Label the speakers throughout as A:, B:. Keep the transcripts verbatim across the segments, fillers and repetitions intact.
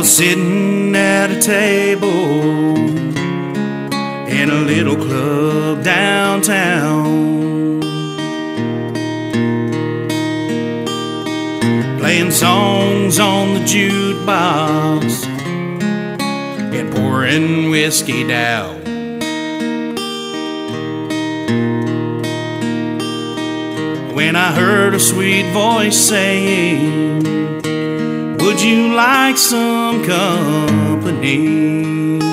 A: was sitting at a table in a little club downtown, playing songs on the jukebox and pouring whiskey down. When I heard a sweet voice saying, "Would you like some company?"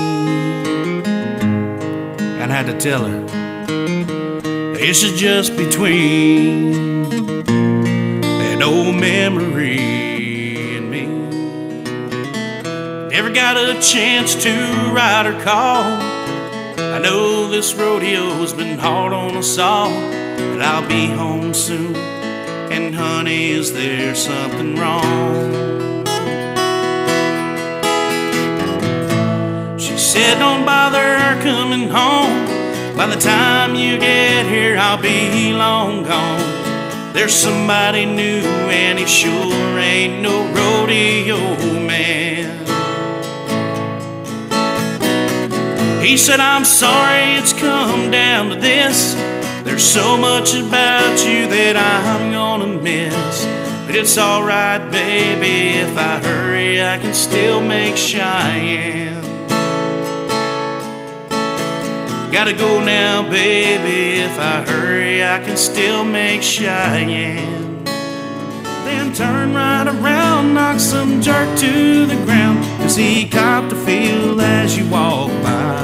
A: I had to tell her, this is just between an old memory and me. Never got a chance to ride or call. I know this rodeo's been hard on us all, but I'll be home soon. And honey, is there something wrong? She said, don't bother coming home. By the time you get here, I'll be long gone. There's somebody new, and he sure ain't no rodeo man. He said, I'm sorry it's come down to this. There's so much about you that I'm gonna miss. But it's alright, baby, if I hurry, I can still make Cheyenne. Gotta go now, baby, if I hurry, I can still make Cheyenne. Then turn right around, knock some jerk to the ground, 'cause he copped a feel as you walk by.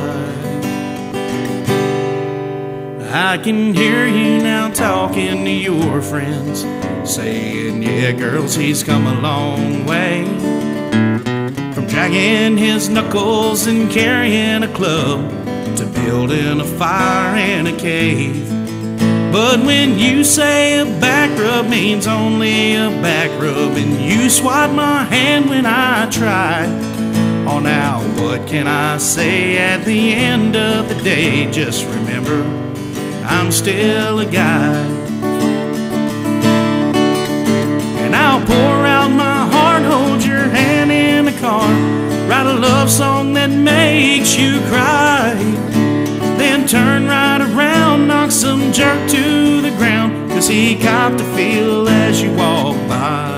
A: I can hear you now talking to your friends, saying, yeah, girls, he's come a long way, from dragging his knuckles and carrying a club to building a fire in a cave. But when you say a back rub means only a back rub, and you swat my hand when I try, oh, now what can I say at the end of the day? Just remember, I'm still a guy. And I'll pour out my heart, hold your hand in the car, write a love song that makes you cry. Then turn right around, knock some jerk to the ground, 'cause he copped a feel as you walk by.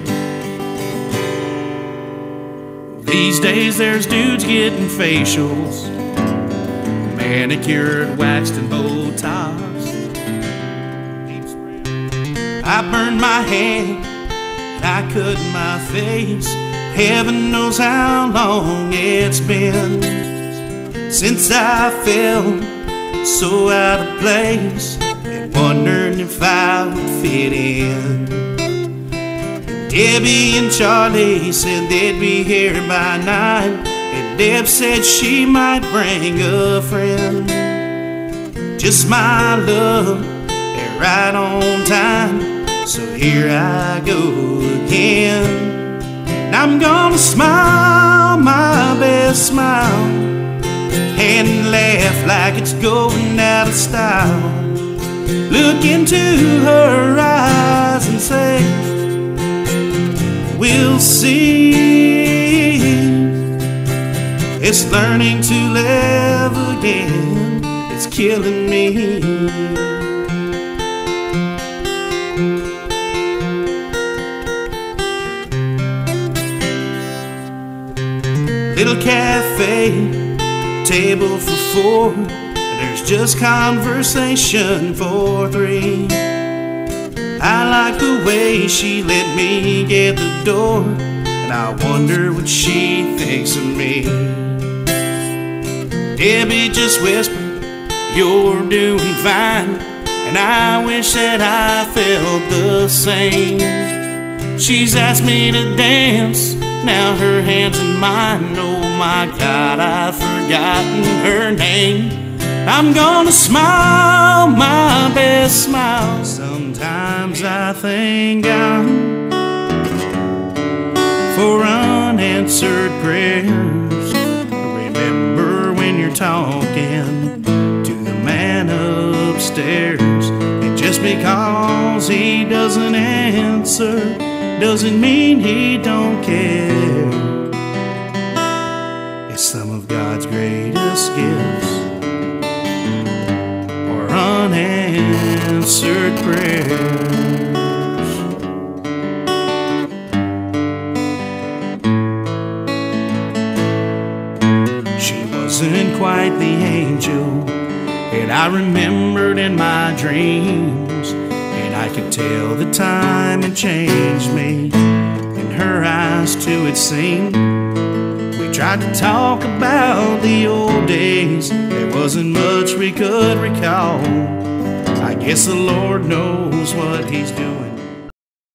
A: These days there's dudes getting facials, manicured, waxed, and Botox. I burned my hand, I cut my face. Heaven knows how long it's been since I felt so out of place and wondered if I would fit in. Debbie and Charlie said they'd be here by nine, and Deb said she might bring a friend. Just my luck, they're right on time, so here I go again. And I'm gonna smile my best smile and laugh like it's going out of style. Look into her eyes and say, we'll see. It's learning to live again, it's killing me. Little cafe, table for four, there's just conversation for three. I like the way she let me get the door, and I wonder what she thinks of me. Debbie just whispered, you're doing fine, and I wish that I felt the same. She's asked me to dance, now her hand's in mine. Oh my God, I've forgotten her name. I'm gonna smile my best smile. Sometimes I thank God for unanswered prayers. Remember when you're talking to the man upstairs, and just because he doesn't answer doesn't mean he don't care. some of God's greatest gifts are unanswered prayers. She wasn't quite the angel that I remembered in my dreams, and I could tell the time had changed me. In her eyes too it seemed. We tried to talk about the old days, there wasn't much we could recall. I guess the Lord knows what He's doing.